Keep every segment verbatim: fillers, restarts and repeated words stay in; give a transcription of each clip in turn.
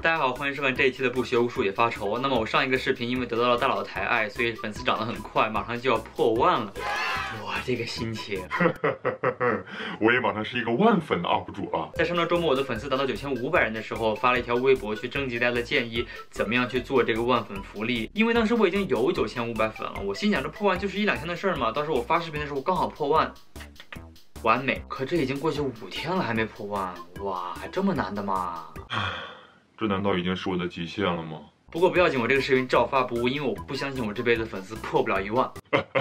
大家好，欢迎收看这一期的不学无术也发愁。那么我上一个视频因为得到了大佬的抬爱，所以粉丝涨得很快，马上就要破万了。我这个心情， 我也马上是一个万粉的 U P 主了。 在上周周末我的粉丝达到九千五百人的时候，发了一条微博去征集大家的建议，怎么样去做这个万粉福利。因为当时我已经有九千五百粉了，我心想着破万就是一两天的事儿嘛。当时我发视频的时候刚好破万。 完美，可这已经过去五天了，还没破万，哇，还这么难的吗？ 这难道已经是我的极限了吗？ 不过不要紧，我这个视频照发不误，因为我不相信我这辈子粉丝破不了一万。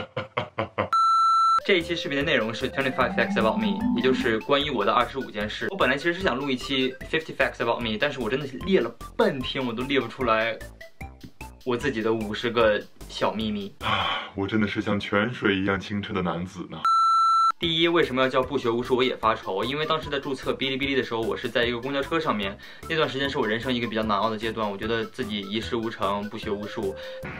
这一期视频的内容是 twenty-five facts about me， 也就是关于我的二十五件事。我本来其实是想录一期 fifty facts about me， 但是我真的是列了半天，我都列不出来我自己的五十个小秘密。 啊，我真的是像泉水一样清澈的男子呢。 第一，为什么要叫不学无术我也发愁？因为当时在注册哔哩哔哩的时候，我是在一个公交车上面，那段时间是我人生一个比较难熬的阶段，我觉得自己一事无成，不学无术。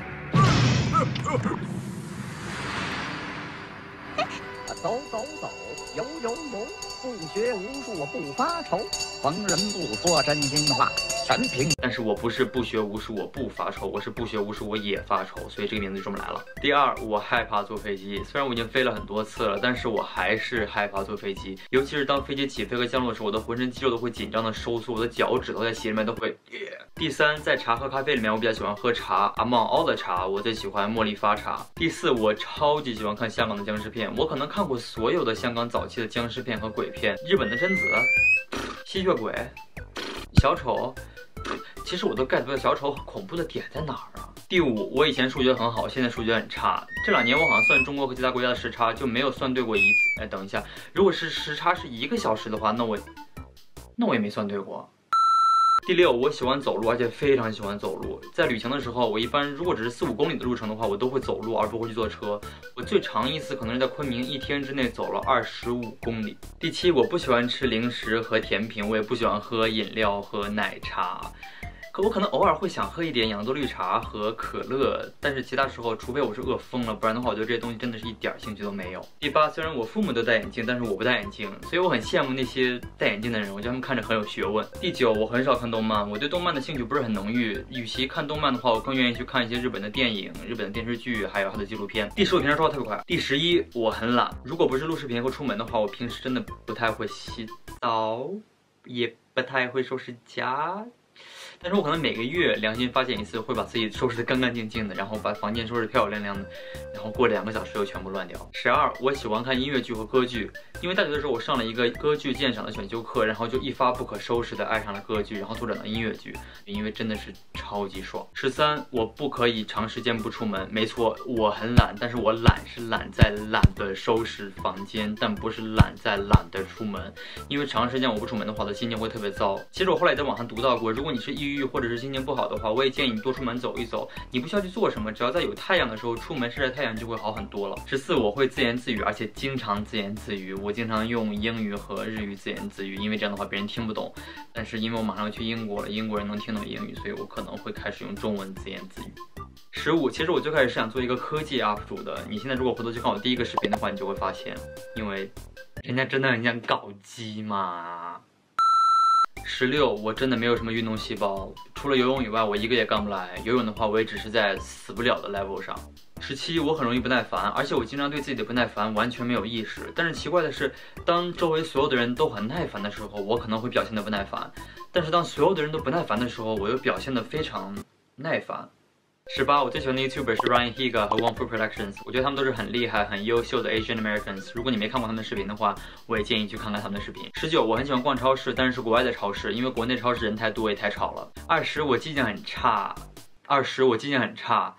走走走，游游游，不学无术我不发愁，逢人不说真心话，全凭。 但是我不是不学无术我不发愁，我是不学无术我也发愁，所以这个名字就这么来了。第二，我害怕坐飞机，虽然我已经飞了很多次了，但是我还是害怕坐飞机，尤其是当飞机起飞和降落的时候，我的浑身肌肉都会紧张的收缩，我的脚趾头在鞋里面都会。第三，在茶和咖啡里面，我比较喜欢喝茶 ，Among all 的茶，我最喜欢茉莉花茶。第四，我超级喜欢看香港的僵尸片，我可能看过所有的香港早期的僵尸片和鬼片，日本的贞子、吸血鬼、小丑，其实我都 get 不到小丑恐怖的点在哪儿啊。第五，我以前数学很好，现在数学很差，这两年我好像算中国和其他国家的时差就没有算对过一次。哎，等一下，如果是时差是一个小时的话，那我那我也没算对过。 第六，我喜欢走路，而且非常喜欢走路。在旅行的时候，我一般如果只是四五公里的路程的话，我都会走路，而不会去坐车。我最长一次可能是在昆明一天之内走了二十五公里。第七，我不喜欢吃零食和甜品，我也不喜欢喝饮料和奶茶。 可我可能偶尔会想喝一点养乐多绿茶和可乐，但是其他时候，除非我是饿疯了，不然的话，我对这些东西真的是一点兴趣都没有。第八，虽然我父母都戴眼镜，但是我不戴眼镜，所以我很羡慕那些戴眼镜的人，我觉得他们看着很有学问。第九，我很少看动漫，我对动漫的兴趣不是很浓郁，与其看动漫的话，我更愿意去看一些日本的电影、日本的电视剧，还有它的纪录片。第十，我平时说话特别快。第十一，我很懒，如果不是录视频或出门的话，我平时真的不太会洗澡，也不太会收拾家。 但是我可能每个月良心发现一次，会把自己收拾得干干净净的，然后把房间收拾漂漂亮亮的，然后过两个小时又全部乱掉。十二，我喜欢看音乐剧和歌剧，因为大学的时候我上了一个歌剧鉴赏的选修课，然后就一发不可收拾的爱上了歌剧，然后拓展到音乐剧，因为真的是超级爽。十三，我不可以长时间不出门，没错，我很懒，但是我懒是懒在懒得收拾房间，但不是懒在懒得出门，因为长时间我不出门的话，我的心情会特别糟。其实我后来也在网上读到过，如果你是抑郁 或者是心情不好的话，我也建议你多出门走一走。你不需要去做什么，只要在有太阳的时候出门晒晒太阳就会好很多了。十四，我会自言自语，而且经常自言自语。我经常用英语和日语自言自语，因为这样的话别人听不懂。但是因为我马上要去英国了，英国人能听懂英语，所以我可能会开始用中文自言自语。十五，其实我最开始是想做一个科技 U P 主的。你现在如果回头去看我第一个视频的话，你就会发现，因为人家真的很想搞基嘛。 十六，我真的没有什么运动细胞，除了游泳以外，我一个也干不来。游泳的话，我也只是在死不了的 level 上。十七，我很容易不耐烦，而且我经常对自己的不耐烦完全没有意识。但是奇怪的是，当周围所有的人都很耐烦的时候，我可能会表现得不耐烦；但是当所有的人都不耐烦的时候，我又表现得非常耐烦。 十八，我最喜欢的 YouTuber 是 Ryan Higa 和 Wong Fu Productions， 我觉得他们都是很厉害、很优秀的 Asian Americans。如果你没看过他们的视频的话，我也建议去看看他们的视频。十九，我很喜欢逛超市，但是是国外的超市，因为国内超市人太多也太吵了。二十，我记性很差。二十，我记性很差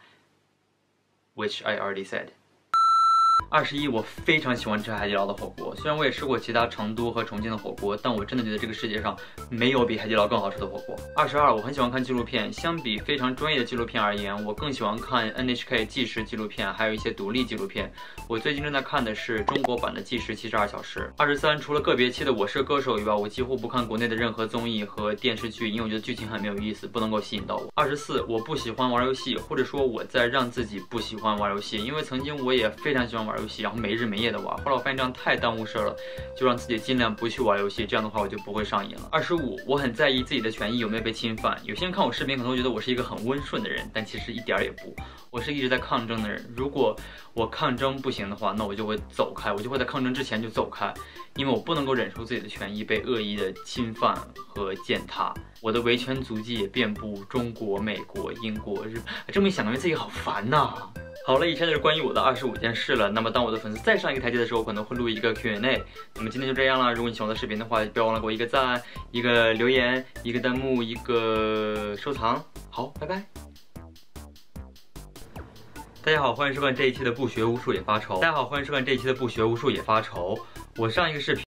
，which I already said。 二十一，我非常喜欢吃海底捞的火锅。虽然我也吃过其他成都和重庆的火锅，但我真的觉得这个世界上没有比海底捞更好吃的火锅。二十二，我很喜欢看纪录片。相比非常专业的纪录片而言，我更喜欢看 N H K 纪实纪录片，还有一些独立纪录片。我最近正在看的是中国版的《纪实七十二小时》。二十三，除了个别期的《我是歌手》以外，我几乎不看国内的任何综艺和电视剧，因为我觉得剧情很没有意思，不能够吸引到我。二十四，我不喜欢玩游戏，或者说我在让自己不喜欢玩游戏，因为曾经我也非常喜欢能玩游戏，然后没日没夜的玩。后来我发现这样太耽误事了，就让自己尽量不去玩游戏，这样的话我就不会上瘾了。二十五，我很在意自己的权益有没有被侵犯。有些人看我视频可能会觉得我是一个很温顺的人，但其实一点也不，我是一直在抗争的人。如果我抗争不行的话，那我就会走开，我就会在抗争之前就走开，因为我不能够忍受自己的权益被恶意的侵犯和践踏。我的维权足迹也遍布中国、美国、英国、日本，这么一想，感觉自己好烦呐、啊。好了，以上就是关于我的二十五件事了。那么当我的粉丝再上一个台阶的时候，我可能会录一个 Q and A。那么今天就这样了。如果你喜欢我的视频的话，不要忘了给我一个赞、一个留言、一个弹幕、一个收藏。好，拜拜。大家好，欢迎收看这一期的不学无术也发愁。大家好，欢迎收看这一期的不学无术也发愁。我上一个视频。